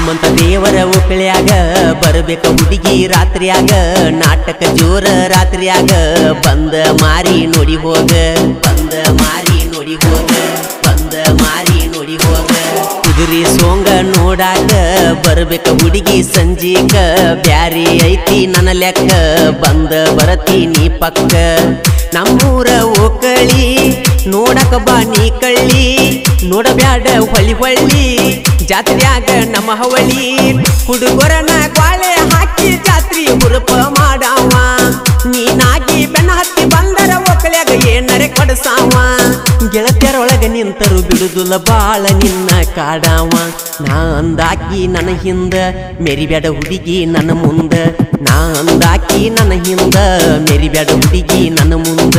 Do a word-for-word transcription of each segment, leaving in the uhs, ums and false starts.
ಹನುಮಂತ ದೇವರ ಒಕ್ಕಳ್ಯಾಗ ಬರಬೇಕ ಹುಡುಗಿ ರಾತ್ರಿಯಾಗ ನಾಟಕ ಜೋರ ರಾತ್ರಿಯಾಗ ಬಂದ ಮಾರಿ ನೋಡಿ ಹೋಗ ಬಂದ ಮಾರಿ ನೋಡಿ ಹೋಗ ಬಂದ ಮಾರಿ ನೋಡಿ ಹೋಗ ಕುದುರೆ ಸೋಂಗ ನೋಡಾಕ ಬರಬೇಕ ಹುಡುಗಿ ಸಂಜೀಕ ಬ್ಯಾರಿ ಐತಿ ನನ್ನ ಲೆಕ್ಕ ಬಂದ ಬರತೀನಿ ಪಕ್ಕ ನಮ್ಮೂರ ಓಕಳಿ ನೋಡಕ ಬಾ ನೀ ಕಳ್ಳಿ ನೋಡಬ್ಯಾಡ ಹೊಳಿ ಹೊಳ್ಳಿ ಜಾತ್ರ್ಯಾಗ ನಮ್ಮ ಹವಳಿ ಹುಡುಗರನ ಕ್ವಾಳೆ ಹಾಕಿ ಜಾತ್ರಿ ಹುರುಪ ಮಾಡಾವ ನೀನಾಗಿ ಬೆನ್ನ ಹತ್ತಿ ಬಂದರ ಒಕ್ಕಳ್ಯಾಗ ಏನರೆ ಕೊಡಸಾವ ಗೆಳತ್ಯರೊಳಗ ನಿಂತರು ಬಿಡುದಿಲ್ಲ ಬಾಳ ನಿನ್ನ ಕಾಡಾವ ನಾ ಅಂದಾಕಿ ನನ್ನ ಹಿಂದ ಮೆರಿಬ್ಯಾಡ ಹುಡುಗಿ ನನ್ನ ಮುಂದ ನಾ ಅಂದಾಕಿ ನನ್ನ ಹಿಂದ ಮೆರಿಬ್ಯಾಡ ಹುಡುಗಿ ನನ್ನ ಮುಂದ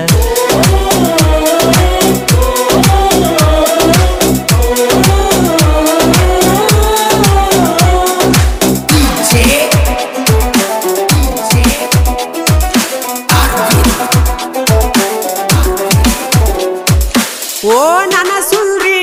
ಓ ನನ್ನ ಸುಂದ್ರಿ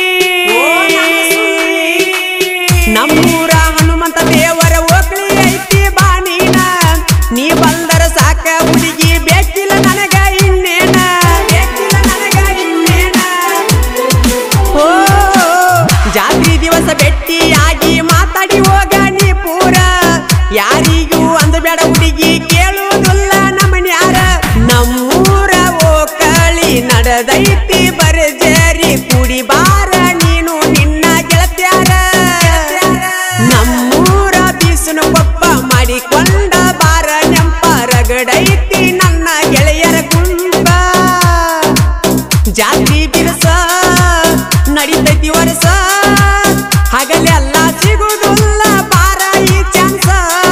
ನಮ್ಮೂರ ಹನುಮಂತ ದೇವರ ಒಕ್ಕಳಿ ಐತಿ ಬಾ ನೀನ ನೀ ಬಂದರ ಸಾಕ ಹುಡುಗಿ ಬೇಕಿಲ್ಲ ನನಗ ಇನ್ನೇನ ಬೇಕಿಲ್ಲ ನನಗ ಇನ್ನೇನ ಓ ಜಾತ್ರಿ ದಿವಸ ಭೇಟಿಯಾಗಿ ಮಾತಾಡಿ ಹೋಗ ನೀ ಪೂರ ಯಾರಿಗೂ ಅಂದಬೇಡ ಹುಡುಗಿ ಕೇಳುವುದಿಲ್ಲ ನಮ್ಮನ್ಯಾರ ನಮ್ಮೂರ ಓಕಳಿ ನಡೆದೈತಿ ಬರಜರಿ ಕುಡಿ ಬಾರ ನೀನು ನಿನ್ನ ಗೆಳತ್ಯಾರ ನಮ್ಮೂರ ಬೀಸನು ಕೊಪ್ಪ ಮಾಡಿಕೊಂಡ ಬಾರ ನೆಂಪ ರಗಡೈತಿ ನನ್ನ ಗೆಳೆಯರ ಗುಂಪ ಜಾತಿ ಬಿರುಸ ನಡಿತೈತಿ ವರ್ಷ ಹಗಲೆಲ್ಲ ಸಿಗುವುದಿಲ್ಲ ಬಾರ ಈ ಚಾನ್ಸ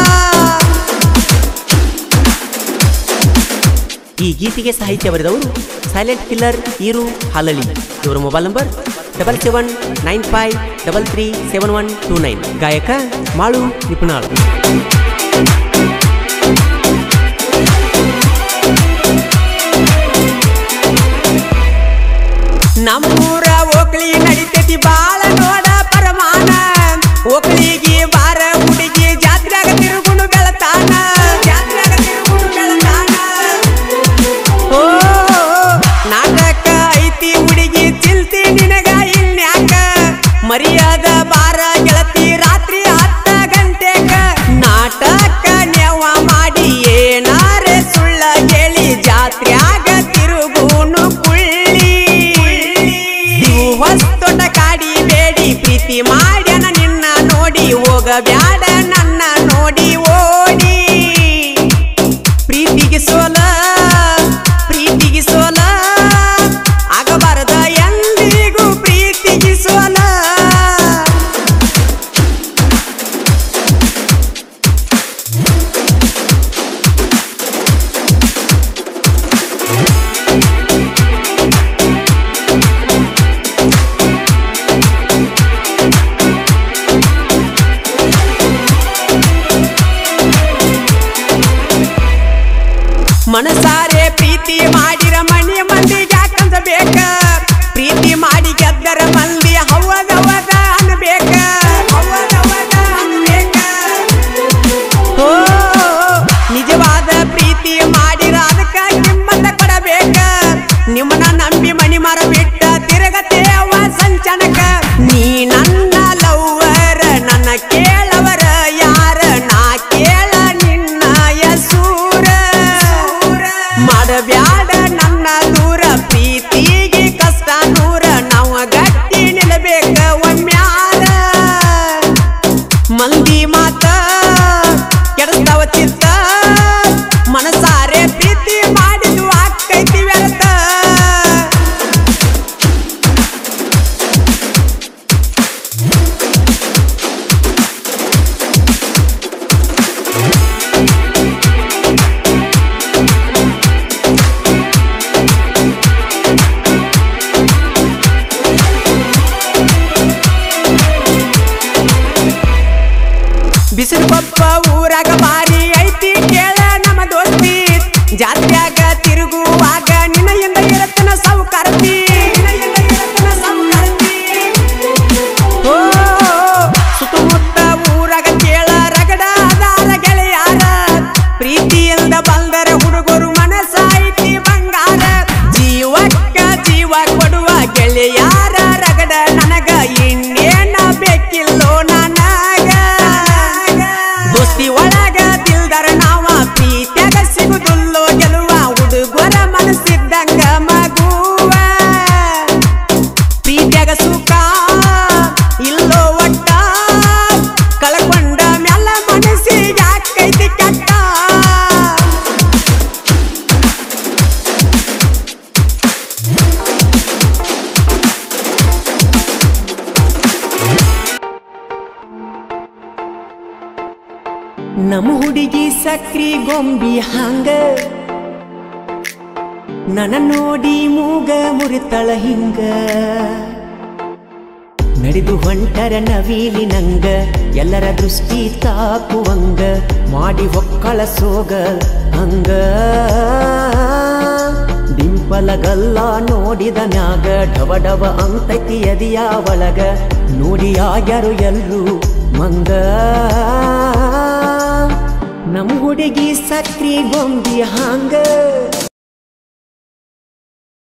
ಈ ಗೀತೆಗೆ ಸಾಹಿತ್ಯ ಬರೆದವರು ಸೈಲೆಂಟ್ ಕಿಲ್ಲರ್ ಈರು ಹಾಲಳಿ ಇವರ mobile number double seven nine five double three seven one two nine ಗಾಯಕ ಮಾಳು ನಿಪುಣಾಳ್ ನಮ್ಮೂರ ಓಕಳಿ ನಡಿತೈತಿ ಬಾಳ ನೋಡ ಪರಮಾನ ಓಕಳಿಗೆ ಬಾರ ಹುಡುಗಿ ಜಾತ್ರೆಯಾಗ ತಿರುಗುಣು ಬೆಳತಾನ ಜಾತ್ರೆಯಾಗ ತಿರುಗುಣು ಬೆಳತಾನ ಓ ನಾಟಕ ಐತಿ ಹುಡುಗಿ ಚಿಲ್ತಿ ನಿನಗ ಇಲ್ನ್ಯಾಕ ಮರ್ಯಾದ ಬಾರ ಗೆಳತಿ ರಾತ್ರಿ ಹತ್ತ ಗಂಟೆಕ ನಾಟಕ ನೆವ ಮಾಡಿ ಏನಾರೆ ಸುಳ್ಳ ಹೇಳಿ ಜಾತ್ರೆಯಾಗ ತಿರುಗುಣು ಕುಳ್ಳಿ ಹೊಸ್ತೊಟ ಕಾಡಿ ಬೇಡಿ ಪ್ರೀತಿ ಮಾಡ್ಯಾನ ನಿನ್ನ ನೋಡಿ ಹೋಗಬ್ಯಾಡ ನನ್ನ ನೋಡಿ ಓಡಿ ಪ್ರೀತಿಗೆ ಸೋಲ ಪ್ರೀತಿಗೆ ಸೋಲ ಆಗಬಾರದ ಎಂದಿಗೂ ಪ್ರೀತಿಗೆ ಸೋಲ ಮನಸಾರೆ ಪ್ರೀತಿ ಮಾಡಿರ ಮನಿ ಮಂದಿಗೆ ಯಾಕಂತ ಬೇಕ ಪ್ರೀತಿ ಮಾಡಿ ಗೆದ್ದರ ಮಂದಿ ಹವದ ಹವದ ಅನ್ಬೇಕ ಹವದ ಹವದ ಅನ್ಬೇಕ ಓ ನಿಜವಾದ ಪ್ರೀತಿ ಮಾಡಿರ ಅದಕ್ಕ ಕಿಮ್ಮತ್ತ ಕೊಡಬೇಕ ನಿಮ್ಮನ್ನ ನಂಬಿ ಮನಿ ಮರ ಬಿಟ್ಟ ತಿರುಗತೇವ ಸಂಚನಕ ನೀ ನನ್ನ ಲವ್ವರ ನನ್ನ ಕೇಳವರ ಯಾರ ನಾ ಕೇಳ ನಿನ್ನ ಯಸೂರ ಮಾಡಬ್ಯಾಡ ನನ್ನ ದೂರ ಪ್ರೀತಿಗೆ ಕಷ್ಟ ನೂರ ನಾವು ಗಟ್ಟಿ ನಿಲ್ಲಬೇಕ ಒಮ್ಮ್ಯಾರ ಮಂದಿ ಮಾತ ಕೆಡಿಸ್ತಾವ ಚಿತ್ತ ಮನಸಾರೆ ಪ್ರೀತಿ ಮಾಡಿದು ಆಕೈತಿ ವ್ಯರ್ಥ ಬಿಸಿಲು ಕೊಪ್ಪ ಊರಾಗ ಬಾರಿ ಐತಿ ಕೇಳ ನಮ್ಮ ದೋಸ್ತಿ ಜಾತ್ರೆಯಾಗ ತಿರುಗುವಾಗ ನಿನ್ನೆಯಿಂದ ಇರತ್ತನ ಸಾವುಕಾರತಿ ಓ ಸುತ್ತಮುತ್ತ ನಮ್ಮ ಹುಡುಗಿ ಸಕ್ರಿ ಗೊಂಬಿ ಹಂಗ ನನ್ನ ನೋಡಿ ಮೂಗ ಮುರಿತಳ ಹಿಂಗ ನಡೆದು ಹೊಂಟರ ನವೀಲಿ ನಂಗ ಎಲ್ಲರ ದೃಷ್ಟಿ ತಾಕುವಂಗ ಮಾಡಿ ಹೊಕ್ಕಳ ಸೋಗ ಹಂಗ ಡಿಂಪಲಗಲ್ಲ ನೋಡಿದ ಮ್ಯಾಗ ಡವ ಡವ ಅಂತೈತಿ ಎದಿಯ ಒಳಗ ನೋಡಿ ಆಗ್ಯಾರು ಎಲ್ರು ಮಂಗ ನಮ್ಮ ಹುಡುಗಿ ಸಕ್ರಿ ಗೊಂಬಿ ಹಂಗ